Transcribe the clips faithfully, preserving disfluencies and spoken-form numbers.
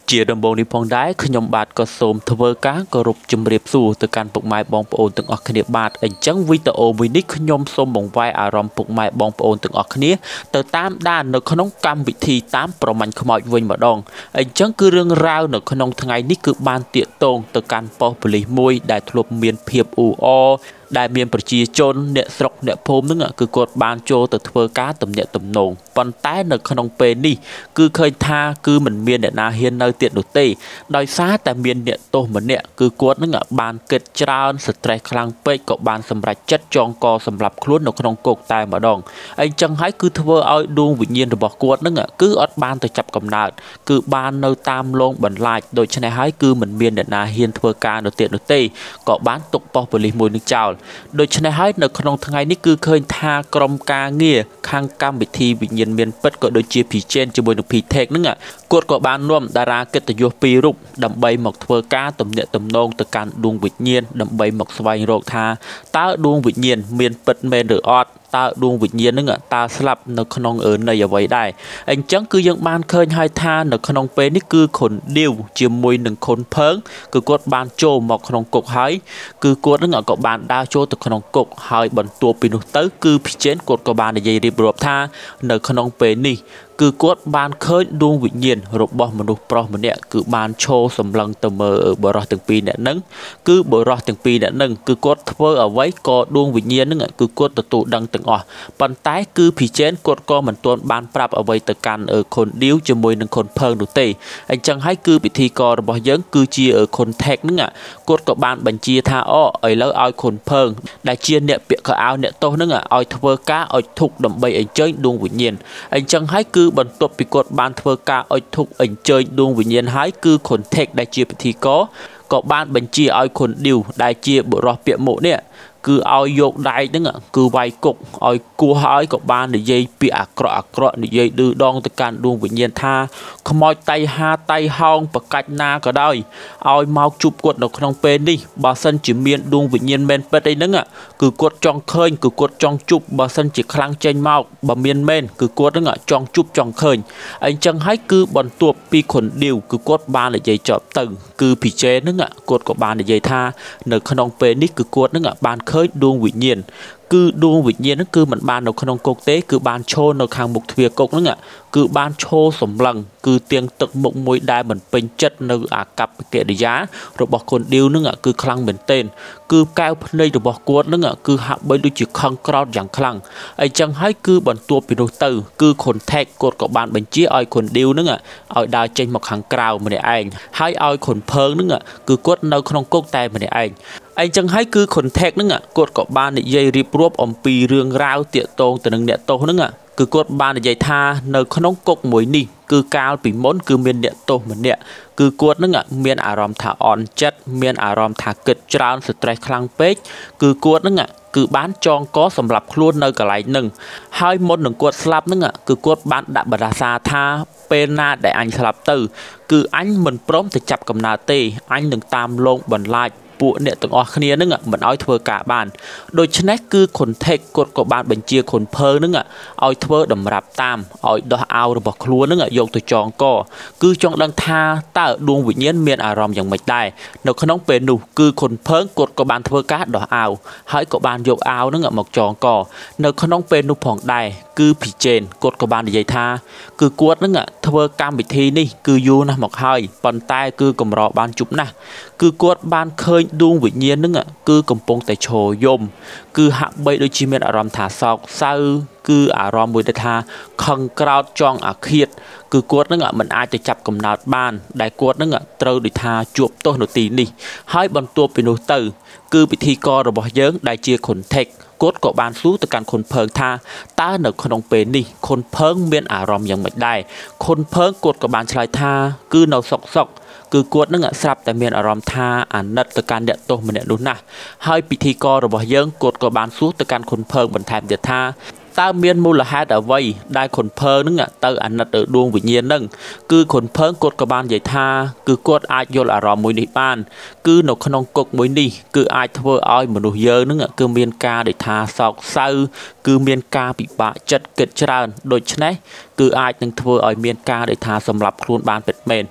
ជាដំបូងនេះផងដែរខ្ញុំបាទក៏សូមធ្វើការគោរពជំរាបសួរទៅកាន់ពុកម៉ែបងប្អូនទាំងអស់គ្នាបាទអញ្ចឹងវីដេអូមួយនេះខ្ញុំសូមបង្វែរអារម្មណ៍ពុកម៉ែបងប្អូនទាំងអស់គ្នាទៅតាមដាននៅក្នុងកម្មវិធីតាមប្រមាញ់ខ្មោចវិញម្ដងអញ្ចឹងគឺរឿងរ៉ាវនៅក្នុងថ្ងៃនេះគឺបានទាក់ទងទៅកាន់ប៉ុស្តិ៍ប៉ូលីសមួយដែលធ្លាប់មានភាពអ៊ូអរដែលមានប្រជាជនអ្នកស្រុកអ្នកភូមិហ្នឹងគឺគាត់បានចូលទៅធ្វើការទំនាក់ទំនងប៉ុន្តែនៅក្នុងពេលនេះគឺឃើញថាគឺមិនមានអ្នកណាហ៊ាននៅទៀតនោះទេដោយសារតែមានអ្នកទោសម្នាក់គឺគាត់ហ្នឹងបានគិតច្រើនស្ត្រេសខ្លាំងពេកក៏បានសម្រេចចិត្តចងកសម្រាប់ខ្លួននៅក្នុងគុកតែម្ដងអញ្ចឹងហើយគឺធ្វើឲ្យដួងវិញ្ញាណរបស់គាត់ហ្នឹងគឺអត់បានទៅចាប់កំណើតគឺបាននៅតាមលងបន្លាចដូច្នេះហើយគឺមិនមានអ្នកណាហ៊ានធ្វើការនៅទៀតនោះទេក៏បានទុកប៉ុស្តិ៍ប៉ូលីសមួយនឹងចោលដូច្នេះហើយនៅក្នុងថ្ងៃនេះគឺឃើញថាក្រុមការងារខាងកម្មវិធីវិញ្ញាណមានពិតក៏ដូចជាភីជេនជាមួយនឹងភីថេកហ្នឹងគាត់ក៏បាននាំតារាកិត្តិយសពីររូបដើម្បីមកធ្វើការទំនាក់ទំនងទៅកាន់ដួងវិញ្ញាណដើម្បីមកស្វែងរកថាតើដួងវិញ្ញាណមានពិតមែនឬអត់តើដួងវិញ្ញាណហ្នឹងតើស្លាប់នៅក្នុងអឺនៃអ្វីដែរអញ្ចឹងគឺយើងបានឃើញហើយថានៅក្នុងពេលនេះគឺខុនឌីវជាមួយនឹងខុនភើងគឺគាត់បានចូលមកក្នុងគុកហើយគឺគាត់ហ្នឹងក៏បានដើរចូលទៅក្នុងគុកហើយបន្ទាប់ពីនោះទៅគឺភីជេនគាត់ក៏បាននិយាយរៀបរាប់ថានៅក្នុងពេលនេះគឺគាត់បានឃើញដួងវិញ្ញាណរបស់មនុស្សប្រុសម្នាក់គឺបានឈរសម្លឹងទៅមើលបរិសទាំងពីរនាក់ហ្នឹងគឺបរិសទាំងពីរនាក់ហ្នឹងគឺគាត់ធ្វើអ្វីក៏ដួងវិញ្ញាណហ្នឹងគឺគាត់ទទួលដឹងទាំងអស់ប៉ុន្តែគឺភីជេនគាត់ក៏មិនទាន់បានប្រាប់អ្វីទៅកាន់ខុនឌីវជាមួយនឹងខុនភើងនោះទេអញ្ចឹងហើយគឺពិធីកររបស់យើងគឺជាខុនថេកហ្នឹងគាត់ក៏បានបញ្ជាថាអូឥឡូវឲ្យខុនភើងដែលជាអ្នកពាក់ខោអាវអ្នកទោសហ្នឹងឲ្យធ្វើការអុជធុកដើម្បីអញ្ជើញដួងវិញ្ញាណអញ្ចឹងហើយគឺបន្ទាប់ពីគាត់បានធ្វើការអុជធុកអញ្ជើញដួងវិញ្ញាណហើយគឺខុនថេកដែលជាពិធីករក៏បានបញ្ជាឲ្យខុនឌីវដែលជាបុរសពាក់មួកនេះគឺឲ្យយកដែកហ្នឹងគឺវាយគុកឲ្យគោះហើយក៏បាននិយាយពាក្យអាក្រក់អាក្រក់និយាយឌឺដងទៅកាន់ដួងវិញ្ញាណថាខ្មោចតៃហាតៃហោងប្រកាច់ណាក៏ដោយឲ្យមកជួបគាត់នៅក្នុងពេលនេះបើសិនជាមានដួងវិញ្ញាណមែនពិតអីហ្នឹងគឺគាត់ចង់ឃើញគឺគាត់ចង់ជួបបើសិនជាខ្លាំងចេញមកបើមានមែនគឺគាត់ហ្នឹងចង់ជួបចង់ឃើញអញ្ចឹងហើយគឺបន្ទាប់ពីខុនឌីវគឺគាត់បាននិយាយចប់ទៅគឺភីជេហ្នឹងគាត់ក៏បាននិយាយថានៅក្នុងពេលនេះគឺគាត់ហ្នឹងបានឃើញដួងវិញ្ញាណគឺដួងវិញ្ញាណហ្នឹងគឺមិនបាននៅក្នុងគុកទេគឺបានឈរនៅខាងមុខទ្វារគុកហ្នឹងគឺបានឈរសម្លឹងគឺទៀងទឹកមុខមួយដែលមិនពេញចិត្តនៅអាកប្បកិរិយារបស់ខុនឌីវហ្នឹងគឺខ្លាំងមែនទែនគឺកែវភ្នែករបស់គាត់ហ្នឹងគឺហាក់បីដូចជាខឹងក្រោធយ៉ាងខ្លាំងអញ្ចឹងហើយគឺបន្ទាប់ពីនោះទៅគឺខុនថេកគាត់ក៏បានបញ្ជាឲ្យខុនឌីវហ្នឹងឲ្យដើរចេញមកខាងក្រៅម្នាក់ឯងហើយឲ្យខុនភើងហ្នឹងគឺគាត់នៅក្នុងគុកតែម្នាក់ឯងអញ្ចឹងហើយគឺខុនថេកហ្នឹងគាត់ក៏បាននិយាយរៀបរាប់អំពីរឿងរ៉ាវទាក់ទងទៅនឹងអ្នកទោសហ្នឹងគឺគាត់បាននិយាយថានៅក្នុងគុកមួយនេះគឺកាលពីមុនគឺមានអ្នកទោសម្នាក់គឺគាត់នឹងមានអារម្មណ៍ថាអន់ចិត្តមានអារម្មណ៍ថាគិតច្រើនស្ត្រេសខ្លាំងពេកគឺគាត់នឹងគឺបានចងកសម្រាប់ខ្លួននៅកន្លែងហ្នឹងហើយមុននឹងគាត់ស្លាប់ហ្នឹងគឺគាត់បានដាក់បដាសាថាពេលណាដែលអញស្លាប់ទៅគឺអញមិនព្រមទៅចាប់កំណើតទេអញនឹងតាមលងបន្លាចពួកអ្នកទាំងអស់គ្នានឹងមិនឲ្យធ្វើការបានដូច្នេះគឺខុនថេកគាត់ក៏បានបញ្ជាខុនភើនឹងឲ្យធ្វើតម្រាប់តាមឲ្យដោះអាវរបស់ខ្លួននឹងយកទៅចងកគឺចង់ដឹងថាតើដួងវិញ្ញាណមានអារម្មណ៍យ៉ាងម៉េចដែរនៅក្នុងពេលនោះគឺខុនភើងគាត់ក៏បានធ្វើការដោះអាវហើយក៏បានយកអាវនឹងមកចងកនៅក្នុងពេលនោះផងដែរគឺភីជេនគាត់ក៏បាននិយាយថាគឺគាត់នឹងធ្វើកម្មវិធីនេះគឺយូរណាស់មកហើយប៉ុន្តែគឺកម្របានជប់ណាស់គឺគាត់បានឃើញដួងវិញ្ញាណហ្នឹងគឺកំពុងតែឈរយំគឺហាក់បីដូចជាមានអារម្មណ៍ថាសោកសៅគឺអារម្មណ៍មួយដែលថាខឹងក្រោធចង់អាឃាតគឺគាត់នឹងមិនអាចទៅចាប់កំណើតបានដែលគាត់នឹងត្រូវដូចថាជួបទោសនៅទីនេះហើយបន្ទាប់ពីនោះទៅគឺពិធីកររបស់យើងដែលជាខុនថេកគាត់ក៏បានសួរទៅកាន់ខុនភើងថាតើនៅក្នុងពេលនេះខុនភើងមានអារម្មណ៍យ៉ាងម៉េចដែរខុនភើងគាត់ក៏បានឆ្លើយថាគឺនៅសុកសុកគឺគាត់នឹងស្រាប់តែមានអារម្មណ៍ថាអាណិតទៅកាន់អ្នកទោសម្នាក់នោះណាស់ហើយពិធីកររបស់យើងគាត់ក៏បានសួរទៅកាន់ខុនភើងបន្ថែមទៀតថាតើមានមូលហេតុអ្វីដែលខុនភើងនឹងទៅអាណិតទៅដួងវិញ្ញាណនឹងគឺខុនភើងគាត់ក៏បាននិយាយថាគឺគាត់អាចយល់អារម្មណ៍មួយនេះបានគឺនៅក្នុងគុកមួយនេះគឺអាចធ្វើឲ្យមនុស្សយើងនឹងគឺមានការដែលថាសោកសៅគឺមានការពិបាកចិត្តគិតច្រើនដូច្នេះគឺអាចនឹងធ្វើឲ្យមានការដែលថាសម្រាប់ខ្លួនបានពិតមែន អ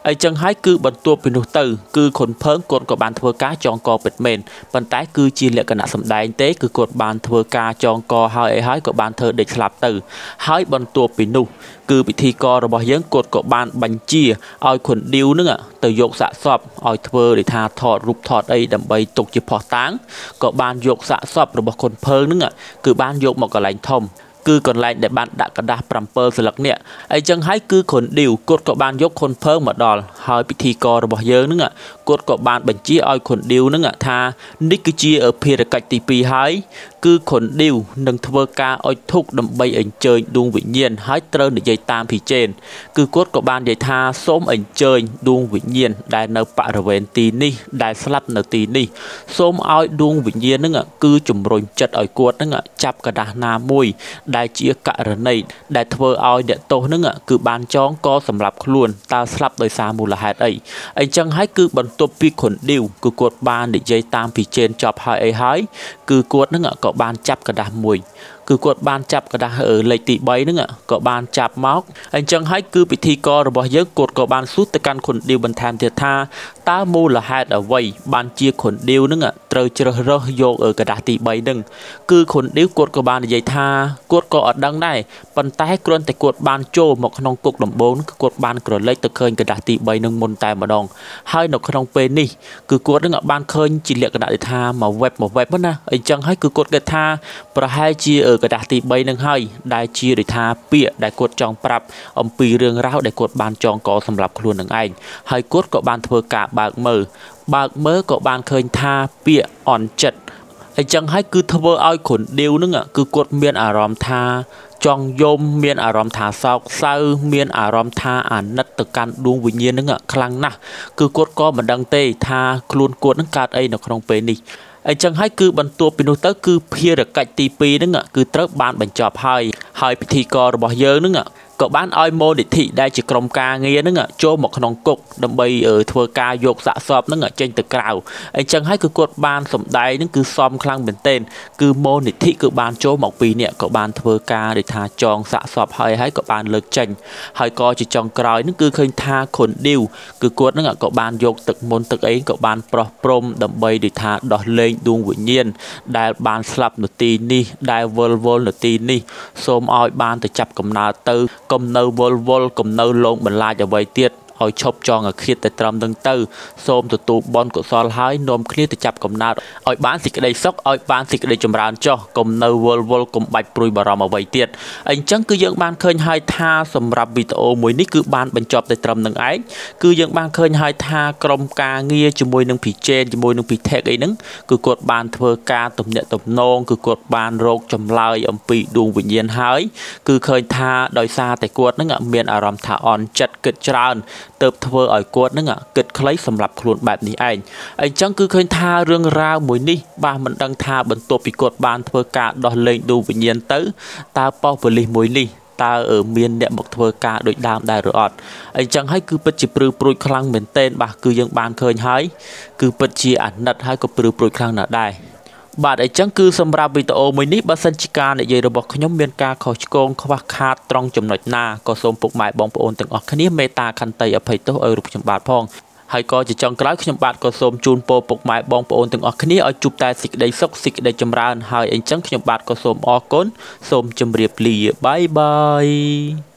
អីចឹងហើយគឺបន្ទាប់ពីនោះទៅគឺខុនភើងគាត់ក៏បានធ្វើការចងកពិតមែនប៉ុន្តែគឺជាលក្ខណៈសម្ដែងទេគឺគាត់បានធ្វើការចងកហើយអីហើយក៏បានធ្វើដេកស្លាប់ទៅហើយបន្ទាប់ពីនោះគឺពិធីកររបស់យើងគាត់ក៏បានបញ្ជាឲ្យខុនឌីវនឹងទៅយកសាកសពឲ្យធ្វើដូចថាថតរូបថតអីដើម្បីទុកជាភស្តុតាងក៏បានយកសាកសពរបស់ខុនភើងនឹងគឺបានយកមកកន្លែងធំគឺកន្លែងដែលបានដាក់กระดาษប្រាំពើស្លឹកនេះអីចឹងហើយគឺខុនឌីវគាត់ក៏បានយកខុនភើងមកដល់ហើយពិធីកររបស់យើងនឹងគាត់ក៏បានបញ្ជាឲ្យខុនឌីវនឹងថានេះគឺជាភារកិច្ចទីពីរហើយគឺខុនឌីវនឹងធ្វើការអុជធូបដើម្បីអញ្ជើញដួងវិញ្ញាណហើយត្រូវនិយាយតាមភីចេនគឺគាត់ក៏បាននិយាយថាសូមអញ្ជើញដួងវិញ្ញាណដែលនៅបរិវេណទីនេះដែលស្លាប់នៅទីនេះសូមឲ្យដួងវិញ្ញាណនឹងគឺជំរុញចិត្តឲ្យគាត់នឹងចាប់กระดาษណាមួយដែលជាករណីដែលធ្វើឲ្យអ្នកទោសនឹងគឺបានចងកសម្រាប់ខ្លួនតើស្លាប់ដោយសារមូលហេតុអីអញ្ចឹងហើយគឺបន្ទាប់ពីខុនឌីវគឺគាត់បាននិយាយតាមភីចេនចប់ហើយអីហើយគឺគាត់នឹងក៏បានចាប់กระดาษមួយគឺគាត់បានចាប់กระดาษលេខទីបីហ្នឹងក៏បានចាប់មកអញ្ចឹងហើយគឺពិធីកររបស់យើងគាត់ក៏បានសួរទៅកាន់ខុនឌីវបន្ថែមទៀតថាតើមូលហេតុអ្វីបានជាខុនឌីវហ្នឹងត្រូវជ្រើសរើសយកกระดาษទីបីហ្នឹងគឺខុនឌីវគាត់ក៏បាននិយាយថាគាត់ក៏អត់ដឹងដែរប៉ុន្តែគ្រាន់តែគាត់បានចូលមកក្នុងគុកដំបូងគឺគាត់បានក្រឡេកទៅឃើញกระดาษទីបីហ្នឹងមុនតែម្ដងហើយនៅក្នុងពេលនេះគឺគាត់នឹងបានឃើញជាលក្ខណៈថាមក web មក web ណាអញ្ចឹងហើយគឺគាត់គិតថាប្រហែលជាกระดาษទីបីនឹងហើយដែលជាដូចថាពាក្យដែលគាត់ចង់ប្រាប់អំពីរឿងរ៉ាវដែលគាត់បានចងកសម្រាប់ខ្លួននឹងឯងហើយគាត់ក៏បានធ្វើការបើកមើលបើកមើលក៏បានឃើញថាពាក្យអន់ចិត្តអញ្ចឹងហើយគឺធ្វើឲ្យខុនឌីវនឹងគឺគាត់មានអារម្មណ៍ថាចង់យំមានអារម្មណ៍ថាសោកសៅមានអារម្មណ៍ថាអាណិតទៅកាន់ដួងវិញ្ញាណនឹងខ្លាំងណាស់គឺគាត់ក៏មិនដឹងទេថាខ្លួនគាត់នឹងកើតអីនៅក្នុងពេលនេះអញ្ចឹងហើយគឺបន្ទាប់ពីនោះទៅគឺភារកិច្ចទីពីរហ្នឹងគឺត្រូវបានបញ្ចប់ហើយហើយពិធីកររបស់យើងហ្នឹងក៏បានឲ្យមូលនិធិដែលជាក្រុមការងារហ្នឹងចូលមកក្នុងគុកដើម្បីធ្វើការយកសាកសពហ្នឹងចេញទៅក្រៅអញ្ចឹងហើយគឺគាត់បានសម្ដែងហ្នឹងគឺសមខ្លាំងមែនទែនគឺមូលនិធិគឺបានចូលមកពីរនាក់ក៏បានធ្វើការដូចថាចងសាកសពហើយហើយក៏បានលើកចេញហើយក៏ជាចុងក្រោយហ្នឹងគឺឃើញថាខុនឌីវគឺគាត់ហ្នឹងក៏បានយកទឹកមុនទឹកអីក៏បានប្រោះព្រំដើម្បីដូចថាដោះលែងដួងវិញ្ញាណដែលបានស្លាប់នៅទីនេះដែលវិលវល់នៅទីនេះសូមឲ្យបានទៅចាប់កំណើតទៅកុំនៅវល់វល់កុំនៅលងបន្លាចអ្វីទៀតឲ្យឈប់ចងអាឃាតតែត្រឹមនឹងទៅសូមទទួលបុណ្យកុសលហើយនាំគ្នាទៅចាប់កំណើតឲ្យបានសេចក្តីសុខឲ្យបានសេចក្តីចម្រើនចុះកុំនៅវល់វល់កុំបាច់ព្រួយបារម្ភអ្វីទៀតអញ្ចឹងគឺយើងបានឃើញហើយថាសម្រាប់វីដេអូមួយនេះគឺបានបញ្ចប់តែត្រឹមនឹងឯងគឺយើងបានឃើញហើយថាក្រុមការងារជាមួយនឹងភីចេនជាមួយនឹងភីថេកអីហ្នឹងគឺគាត់បានធ្វើការទំនាក់ទំនងគឺគាត់បានរកចម្លើយអំពីដួងវិញ្ញាណហើយគឺឃើញថាដោយសារតែគាត់ហ្នឹងមានអារម្មណ៍ថាអន់ចិត្តគិតច្រើនទៅធ្វើឲ្យគាត់នឹងគិតខ្លីសម្រាប់ខ្លួនបែបនេះឯងអញ្ចឹងគឺឃើញថារឿងរ៉ាវមួយនេះបាទមិនដឹងថាបន្ទាប់ពីគាត់បានធ្វើការដោះលែងដួងវិញ្ញាណទៅតើប៉ុស្តិ៍ប៉ូលីសមួយនេះតើមានអ្នកមកធ្វើការដូចដើមដែរឬអត់អញ្ចឹងហើយគឺពិតជាព្រឺព្រួយខ្លាំងមែនទែនបាទគឺយើងបានឃើញហើយគឺពិតជាអាណិតហើយក៏ព្រឺព្រួយខ្លាំងណាស់ដែរបាទអញ្ចឹងគឺសម្រាប់វីដេអូមួយនេះបើសិនជាការនិយាយរបស់ខ្ញុំមានការខុសឆ្គងខ្វះខាតត្រង់ចំណុចណាក៏សូមពុកម៉ែបងប្អូនទាំងអស់គ្នាមេត្តាខន្តីអភ័យទោសឲ្យរូបខ្ញុំបាទផងហើយក៏ជាចុងក្រោយខ្ញុំបាទក៏សូមជូនពរពុកម៉ែបងប្អូនទាំងអស់គ្នាឲ្យជួបតែសេចក្តីសុខសេចក្តីចម្រើនហើយអញ្ចឹងខ្ញុំបាទក៏សូមអរគុណសូមជម្រាបលាបាយបាយ